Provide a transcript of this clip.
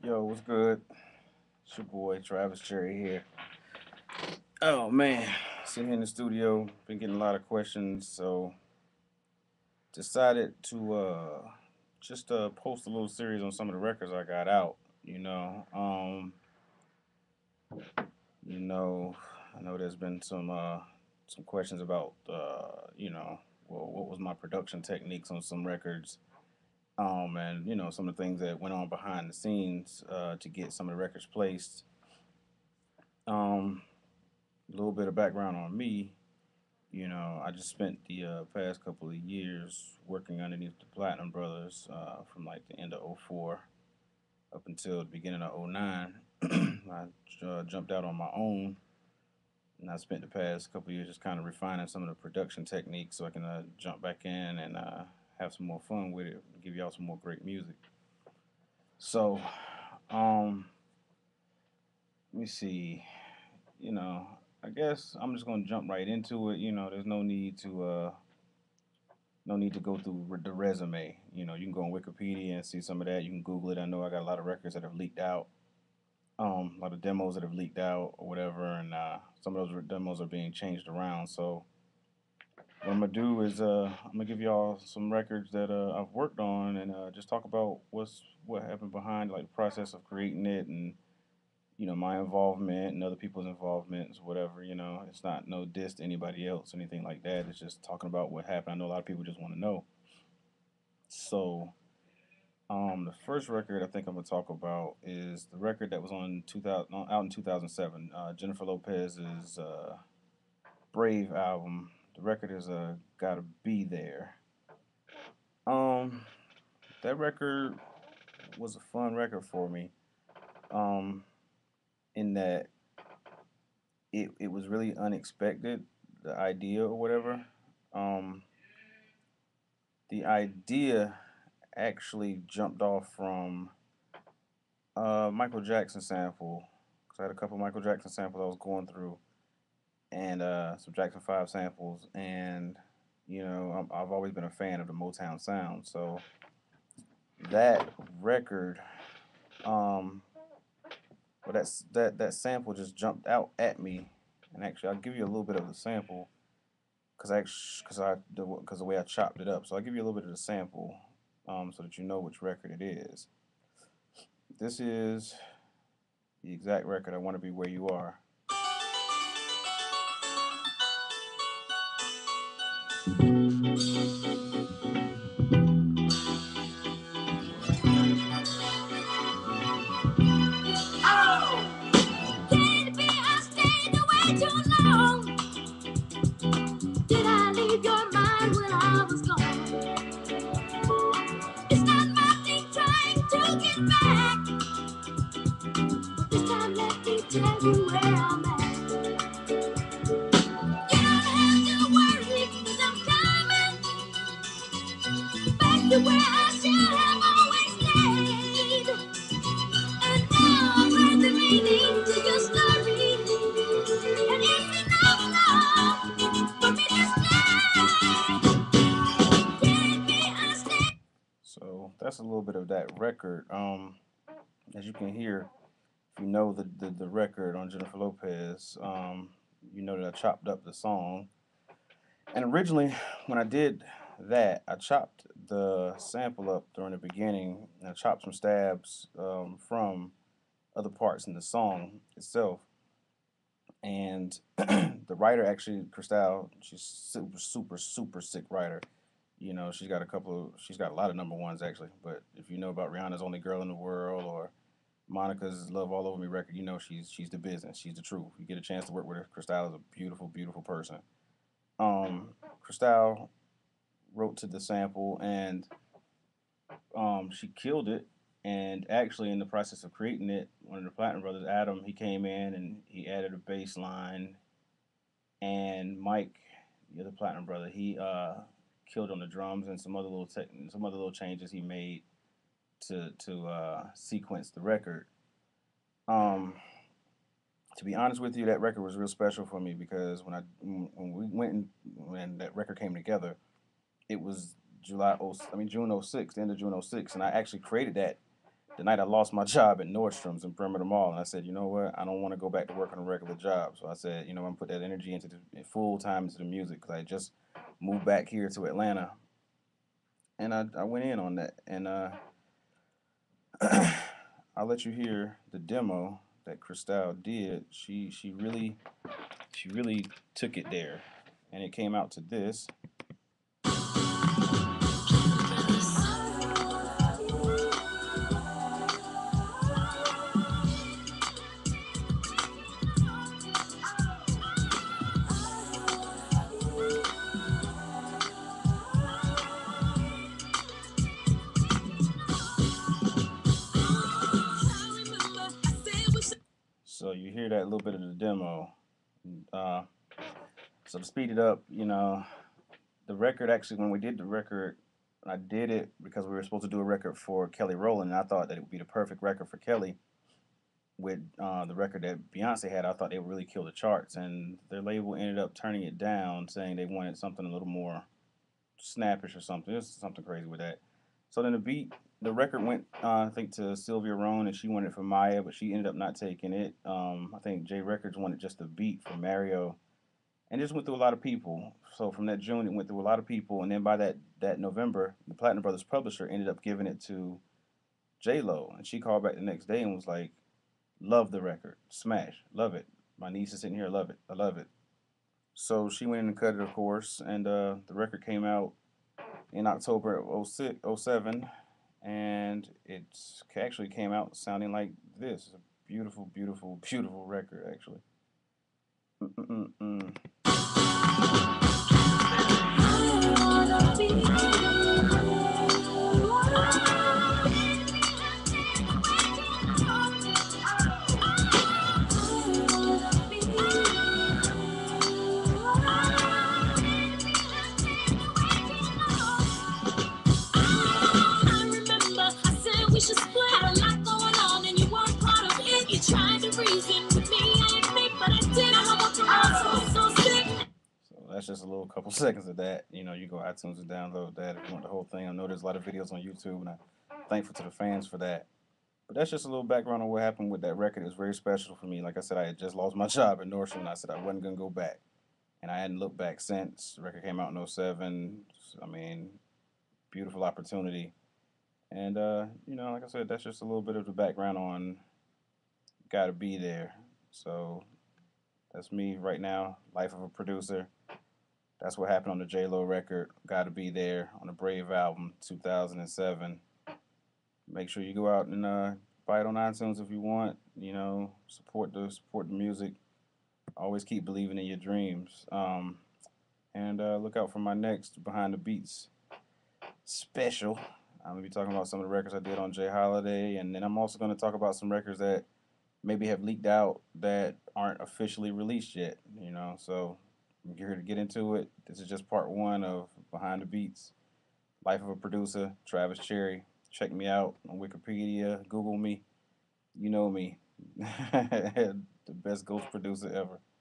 Yo, what's good? It's your boy Travis Cherry here. Oh man, sitting here in the studio, been getting a lot of questions, so decided to just post a little series on some of the records I got out. You know, um, you know, I know there's been some questions about well, what was my production techniques on some records, and some of the things that went on behind the scenes to get some of the records placed. Um, a little bit of background on me. I just spent the past couple of years working underneath the Platinum Brothers from like the end of '04 up until the beginning of '09. I jumped out on my own, and I spent the past couple of years just kind of refining some of the production techniques so I can jump back in and have some more fun with it, and give y'all some more great music. So, um, let me see. You know, I guess I'm just gonna jump right into it. There's no need to go through the resume. You can go on Wikipedia and see some of that. You can Google it. I know I got a lot of records that have leaked out, a lot of demos that have leaked out or whatever, and some of those demos are being changed around. So what I'm gonna do is I'm gonna give y'all some records that I've worked on and just talk about what happened behind like the process of creating it and my involvement and other people's involvements, whatever. It's not no diss to anybody else, anything like that. It's just talking about what happened. I know a lot of people just want to know. So, the first record I think I'm gonna talk about is the record that was on 2000 out in 2007. Jennifer Lopez's Brave album. The record is Gotta Be There. Um, that record was a fun record for me. Um, in that it was really unexpected, the idea or whatever. Um, the idea actually jumped off from Michael Jackson sample. Cause I had a couple Michael Jackson samples I was going through, and some Jackson 5 samples, and I've always been a fan of the Motown sound. So that record, um, that sample just jumped out at me, and actually I'll give you a little bit of the sample, because the way I chopped it up. So I'll give you a little bit of the sample, so that you know which record it is. This is the exact record. I want to be where you are. Oh, can't be I stayed away too long. Did I leave your mind when I was gone? It's not my thing trying to get back. But this time let me tell you where I'm at. You don't have to worry, cause I'm coming back to where I should have always stayed. And now I've learned the meaning to your story. And it's enough now for me to stay. Can't be I stay. So that's a little bit of that record. As you can hear, if you know the record on Jennifer Lopez, you know that I chopped up the song. And originally, when I did that, I chopped the sample up during the beginning, and I chopped some stabs from other parts in the song itself. And the writer actually, Cristal, she's super, super, super sick writer. She's got a lot of number ones actually. But if you know about Rihanna's Only Girl in the World or Monica's Love All Over Me record, she's the business. She's the truth. You get a chance to work with her. Cristal is a beautiful, beautiful person. Um, Cristal wrote to the sample and she killed it. And actually, in the process of creating it, one of the Platinum Brothers, Adam, he came in and he added a bass line. And Mike, the other Platinum Brother, he killed on the drums and some other little changes he made to sequence the record. Um, to be honest with you, that record was real special for me because when that record came together, it was June '06, the end of June '06, and I actually created that the night I lost my job at Nordstrom's in Perimeter Mall, and I said, you know what, I don't want to go back to work on a regular job. So I said, you know, I'm gonna put that energy into the full time into the music because I just moved back here to Atlanta, and I went in on that, and I'll let you hear the demo that Cristal did. She really took it there, and it came out to this. So you hear that little bit of the demo. Uh, so to speed it up, you know, the record actually when we did the record, I did it because we were supposed to do a record for Kelly Rowland, and I thought that it would be the perfect record for Kelly with the record that Beyonce had. I thought they would really kill the charts, and their label ended up turning it down, saying they wanted something a little more snappish or something. There's something crazy with that. So then the record went, I think, to Sylvia Roan, and she wanted it for Maya, but she ended up not taking it. I think J Records wanted just the beat for Mario, and it just went through a lot of people. So from that June, it went through a lot of people, and then by that November, the Platinum Brothers publisher ended up giving it to J Lo, and she called back the next day and was like, "Love the record, smash, love it. My niece is sitting here, love it, I love it." So she went in and cut it, of course, and the record came out in October of '06, '07, and it actually came out sounding like this. A beautiful, beautiful, beautiful record, actually. Mm-mm-mm. We should split. Had a lot going on and you weren't part of it. You tried to reason with me, I admit, but I did. I'm about to so sick. So that's just a little couple seconds of that. You know, you go iTunes and download that if you want the whole thing. I know there's a lot of videos on YouTube, and I'm thankful to the fans for that. But that's just a little background on what happened with that record. It was very special for me. Like I said, I had just lost my job at Nordstrom, and I said I wasn't gonna go back, and I hadn't looked back since. The record came out in '07. I mean, beautiful opportunity. And you know, like I said, that's just a little bit of the background on "Gotta Be There." So that's me right now, life of a producer. That's what happened on the J Lo record. Gotta Be There on the Brave album, 2007. Make sure you go out and buy it on iTunes if you want. You know, support the music. Always keep believing in your dreams. And look out for my next Behind the Beats special. I'm gonna be talking about some of the records I did on Jay Holiday, and then I'm also gonna talk about some records that maybe have leaked out that aren't officially released yet. You know, so I'm here to get into it. This is just part one of Behind the Beats. Life of a Producer, Travis Cherry. Check me out on Wikipedia, Google me. You know me. The best ghost producer ever.